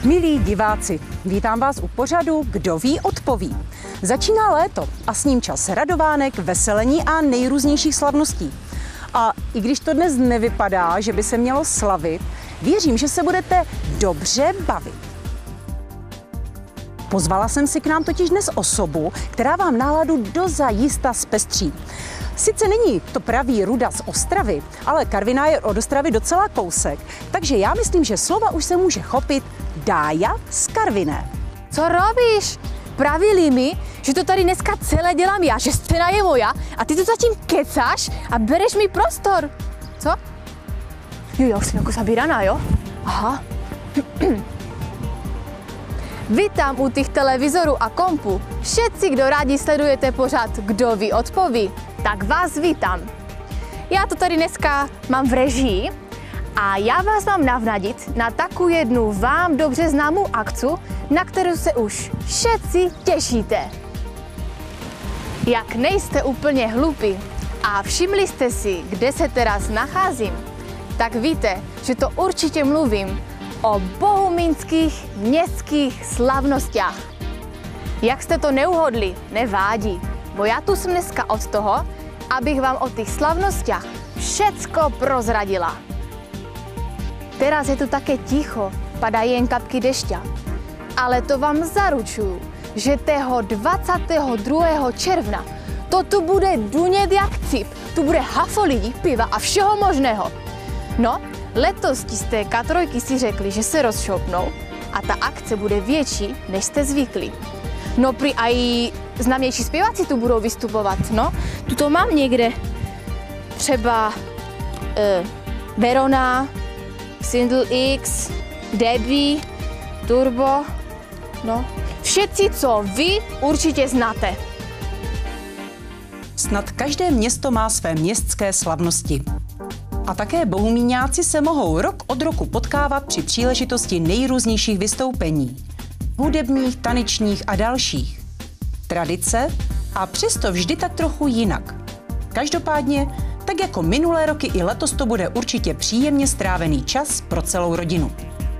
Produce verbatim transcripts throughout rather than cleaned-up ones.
Milí diváci, vítám vás u pořadu Kdo ví, odpoví. Začíná léto a s ním čas radovánek, veselení a nejrůznějších slavností. A i když to dnes nevypadá, že by se mělo slavit, věřím, že se budete dobře bavit. Pozvala jsem si k nám totiž dnes osobu, která vám náladu dozajista zpestří. Sice není to pravý Ruda z Ostravy, ale Karviná je od Ostravy docela kousek, takže já myslím, že slova už se může chopit Dája z Karviné. Co robíš? Pravili mi, že to tady dneska celé dělám já, že scéna je moja a ty tu zatím kecáš a bereš mi prostor. Co? Jo, já už jsem jako zabíraná, jo? Aha. Vítám u těch televizorů a kompu. Všetci, kdo rádi sledujete pořád Kdo ví, odpoví, tak vás vítám. Já to tady dneska mám v režii a já vás mám navnadit na takovou jednu vám dobře známou akci, na kterou se už všetci těšíte. Jak nejste úplně hlupí a všimli jste si, kde se teraz nacházím, tak víte, že to určitě mluvím o bohumínských městských slavnostách. Jak jste to neuhodli, nevádí, bo já tu jsem dneska od toho, abych vám o těch slavnostách všecko prozradila. Teraz je tu také ticho, padají jen kapky dešťa, ale to vám zaručuju, že toho dvacátého druhého června to tu bude dunět jak cip, tu bude hafo lidí, piva a všeho možného. No, letos z té ká tři si řekli, že se rozšoupnou a ta akce bude větší, než jste zvykli. No prý aj známější zpěváci tu budou vystupovat, no. Tu to mám někde. Třeba uh, Verona, Single X, Debbie, Turbo, no. Všetci, co vy určitě znáte. Snad každé město má své městské slavnosti. A také bohumíňáci se mohou rok od roku potkávat při příležitosti nejrůznějších vystoupení. Hudebních, tanečních a dalších. Tradice a přesto vždy tak trochu jinak. Každopádně, tak jako minulé roky i letos to bude určitě příjemně strávený čas pro celou rodinu.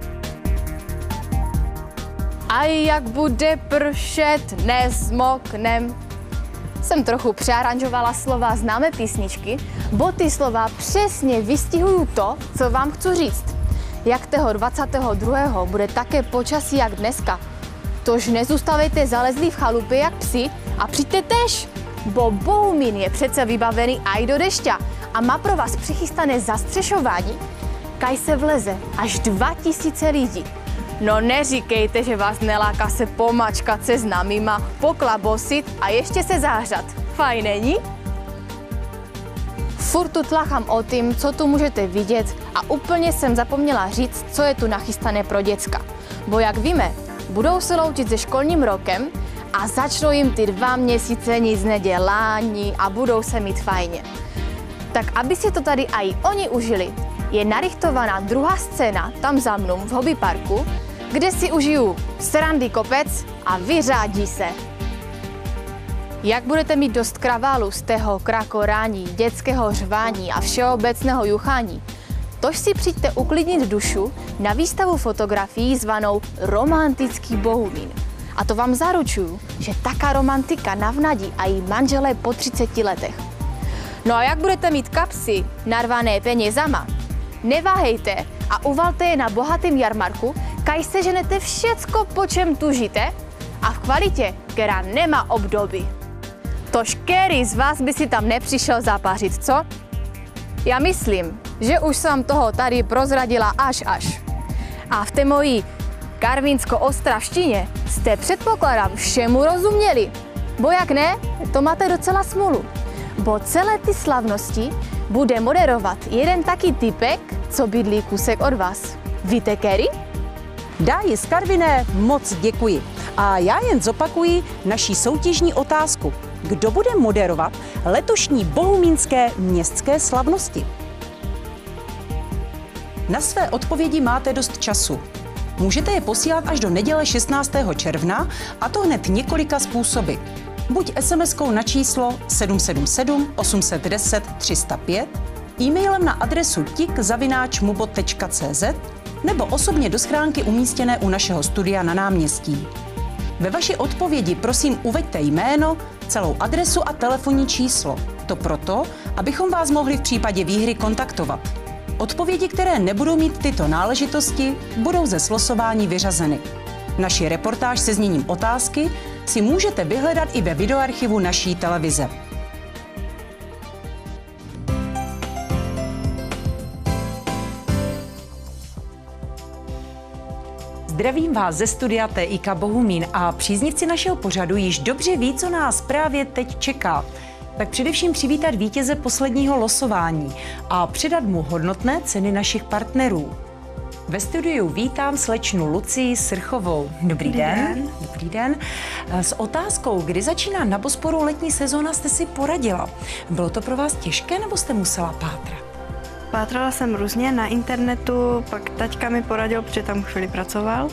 A jak bude pršet, nezmoknem. Jsem trochu přearanžovala slova známé písničky, bo ty slova přesně vystihují to, co vám chci říct. Jak toho dvacátého druhého bude také počasí jak dneska, tož nezůstavejte zalezlí v chalupě jak psi a přijďte tež, bo Bohumín je přece vybavený aj do dešťa a má pro vás přichystané zastřešování, kaj se vleze až dva tisíce lidí. No neříkejte, že vás neláká se pomačkat se známýma, poklabosit a ještě se zahřat. Fajn, není? Furt tu tlachám o tím, co tu můžete vidět a úplně jsem zapomněla říct, co je tu nachystané pro děcka. Bo jak víme, budou se loučit se školním rokem a začnou jim ty dva měsíce nic nedělání a budou se mít fajně. Tak aby si to tady aj oni užili, je narichtovaná druhá scéna tam za mnou v hobby parku, kde si užiju srandy kopec a vyřádí se. Jak budete mít dost kraválu z tého krakorání, dětského řvání a všeobecného juchání, tož si přijďte uklidnit dušu na výstavu fotografií zvanou Romantický Bohumín. A to vám zaručuju, že taká romantika navnadí a jí manželé po třiceti letech. No a jak budete mít kapsy narvané penězama, neváhejte a uvalte je na bohatém jarmarku, kaj seženete všecko, po čem tužíte a v kvalitě, která nemá obdoby. Tož který z vás by si tam nepřišel zapařit, co? Já myslím, že už jsem toho tady prozradila až až. A v té mojí karvinsko-ostravštině jste, předpokládám, všemu rozuměli. Bo jak ne, to máte docela smůlu. Bo celé ty slavnosti bude moderovat jeden taký typek, co bydlí kusek od vás. Víte, který? Dáji z Karviné moc děkuji. A já jen zopakuji naší soutěžní otázku. Kdo bude moderovat letošní bohumínské městské slavnosti? Na své odpovědi máte dost času. Můžete je posílat až do neděle šestnáctého června, a to hned několika způsoby. Buď es em eskou na číslo sedm sedm sedm osm deset tři nula pět, e-mailem na adresu tik zavináč mubot tečka cé zet nebo osobně do schránky umístěné u našeho studia na náměstí. Ve vaší odpovědi prosím uveďte jméno, celou adresu a telefonní číslo. To proto, abychom vás mohli v případě výhry kontaktovat. Odpovědi, které nebudou mít tyto náležitosti, budou ze slosování vyřazeny. Naši reportáž se zněním otázky si můžete vyhledat i ve videoarchivu naší televize. Zdravím vás ze studia T I K Bohumín a příznivci našeho pořadu již dobře ví, co nás právě teď čeká. Tak především přivítat vítěze posledního losování a předat mu hodnotné ceny našich partnerů. Ve studiu vítám slečnu Lucii Srchovou. Dobrý, Dobrý den. den. Dobrý den. S otázkou, kdy začíná na Bosporu letní sezóna, jste si poradila. Bylo to pro vás těžké, nebo jste musela pátrat? Pátrala jsem různě na internetu, pak taťka mi poradil, protože tam chvíli pracoval, uh,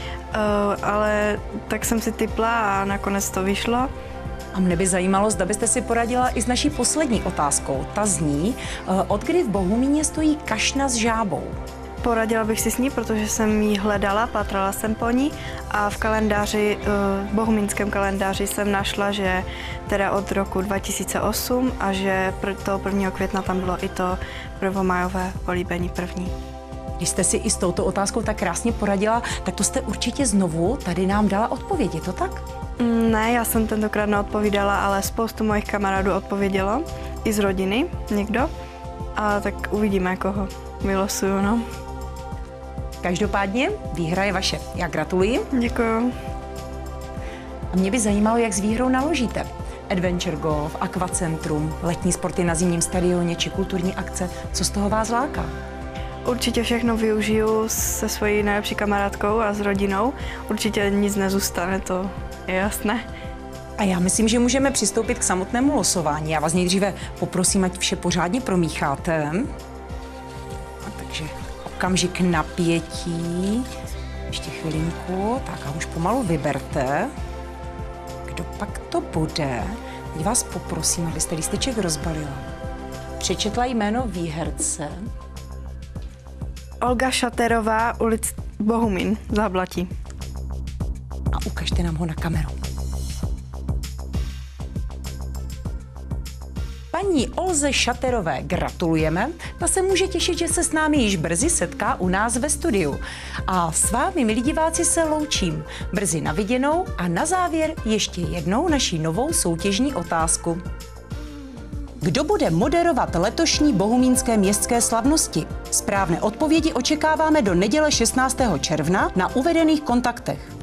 ale tak jsem si tipla a nakonec to vyšlo. A mne by zajímalo, zda byste si poradila i s naší poslední otázkou. Ta zní, uh, odkdy v Bohumíně stojí kašna s žábou? Poradila bych si s ní, protože jsem ji hledala, pátrala jsem po ní a v kalendáři, v bohumínském kalendáři jsem našla, že teda od roku dva tisíce osm a že toho prvního května tam bylo i to prvomájové políbení první. Když jste si i s touto otázkou tak krásně poradila, tak to jste určitě znovu tady nám dala odpověď, je to tak? Ne, já jsem tentokrát neodpovídala, ale spoustu mojich kamarádů odpovědělo, i z rodiny někdo, a tak uvidíme, koho vylosuju, no. Každopádně výhra je vaše. Já gratuluji. Děkuju. A mě by zajímalo, jak s výhrou naložíte. Adventure golf, akvacentrum, letní sporty na zimním stadioně či kulturní akce. Co z toho vás láká? Určitě všechno využiju se svojí nejlepší kamarádkou a s rodinou. Určitě nic nezůstane, to je jasné. A já myslím, že můžeme přistoupit k samotnému losování. Já vás nejdříve poprosím, ať vše pořádně promícháte. A takže okamžik napětí. Ještě chvilinku. Tak a už pomalu vyberte. Kdo pak to bude? Teď vás poprosím, abyste lísteček rozbalila. Přečetla jméno výherce. Olga Šaterová, ulic Bohumín, Záblatí. A ukažte nám ho na kameru. Paní Olze Šaterové gratulujeme. Ta se může těšit, že se s námi již brzy setká u nás ve studiu. A s vámi, milí diváci, se loučím. Brzy na viděnou a na závěr ještě jednou naší novou soutěžní otázku. Kdo bude moderovat letošní bohumínské městské slavnosti? Správné odpovědi očekáváme do neděle šestnáctého června na uvedených kontaktech.